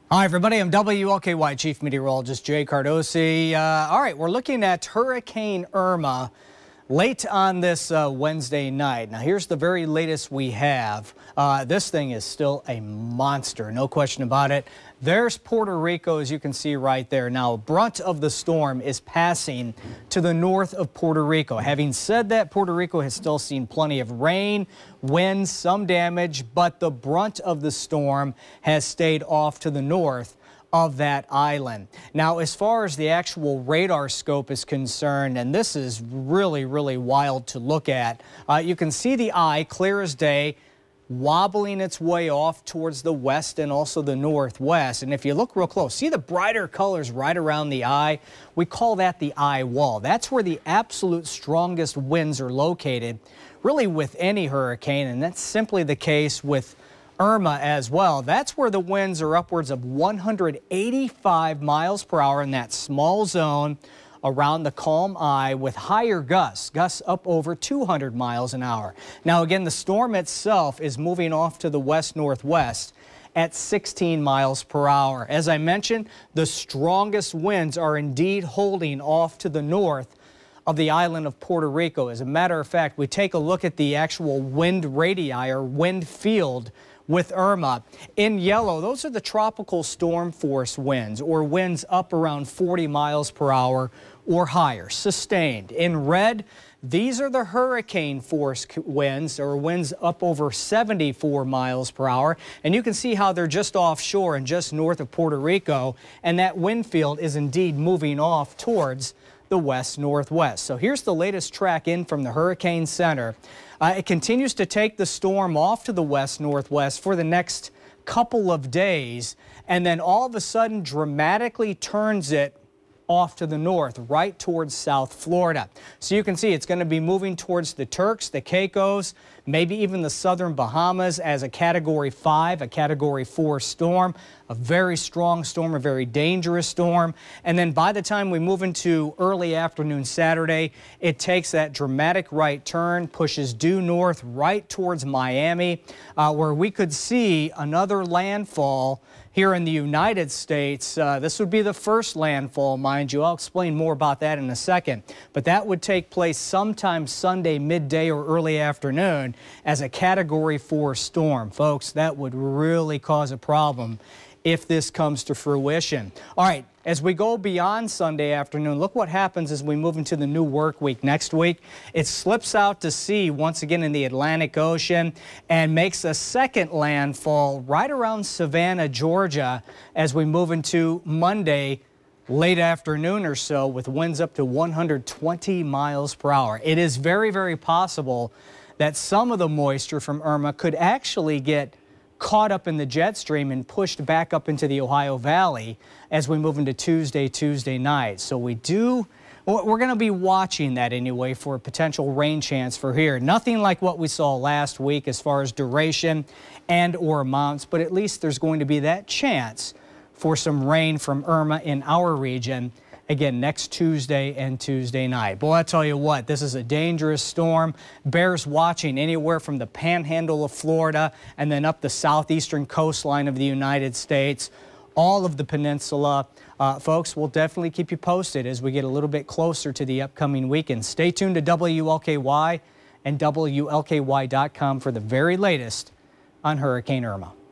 Hi, everybody. I'm WLKY Chief Meteorologist Jay Cardosi. All right, we're looking at Hurricane Irma late on this Wednesday night. Now, here's the very latest we have. This thing is still a monster, no question about it. There's Puerto Rico, as you can see right there. Now, brunt of the storm is passing to the north of Puerto Rico. Having said that, Puerto Rico has still seen plenty of rain, wind, some damage, but the brunt of the storm has stayed off to the north of that island. Now, as far as the actual radar scope is concerned, and this is really wild to look at, you can see the eye clear as day, wobbling its way off towards the west and also the northwest. And if you look real close, see the brighter colors right around the eye? We call that the eye wall. That's where the absolute strongest winds are located, really with any hurricane, and that's simply the case with Irma as well. That's where the winds are upwards of 185 miles per hour in that small zone around the calm eye, with higher gusts up over 200 miles an hour. Now again, the storm itself is moving off to the west-northwest at 16 miles per hour. As I mentioned, the strongest winds are indeed holding off to the north of the island of Puerto Rico. As a matter of fact, we take a look at the actual wind radii or wind field with Irma. In yellow, those are the tropical storm force winds, or winds up around 40 miles per hour or higher, sustained. In red, these are the hurricane force winds, or winds up over 74 miles per hour. And you can see how they're just offshore and just north of Puerto Rico, and that wind field is indeed moving off towards the west-northwest. So here's the latest track in from the Hurricane Center. It continues to take the storm off to the west-northwest for the next couple of days, and then all of a sudden dramatically turns it off to the north, right towards South Florida. So you can see it's going to be moving towards the Turks, the Caicos, maybe even the southern Bahamas as a Category 5, a Category 4 storm, a very strong storm, a very dangerous storm. And then by the time we move into early afternoon Saturday, it takes that dramatic right turn, pushes due north right towards Miami, where we could see another landfall here in the United States. This would be the first landfall, mind you. I'll explain more about that in a second. But that would take place sometime Sunday midday or early afternoon as a Category 4 storm. Folks, that would really cause a problem if this comes to fruition. All right, as we go beyond Sunday afternoon, look what happens as we move into the new work week next week. It slips out to sea once again in the Atlantic Ocean and makes a second landfall right around Savannah, Georgia, as we move into Monday late afternoon or so, with winds up to 120 miles per hour. It is very possible that some of the moisture from Irma could actually get caught up in the jet stream and pushed back up into the Ohio Valley as we move into Tuesday night. So we're going to be watching that anyway for a potential rain chance for here. Nothing like what we saw last week as far as duration and or amounts, but at least there's going to be that chance for some rain from Irma in our region again next Tuesday and Tuesday night. Boy, I tell you what, this is a dangerous storm. Bears watching anywhere from the panhandle of Florida and then up the southeastern coastline of the United States, all of the peninsula. Folks, we'll definitely keep you posted as we get a little bit closer to the upcoming weekend. Stay tuned to WLKY and WLKY.com for the very latest on Hurricane Irma.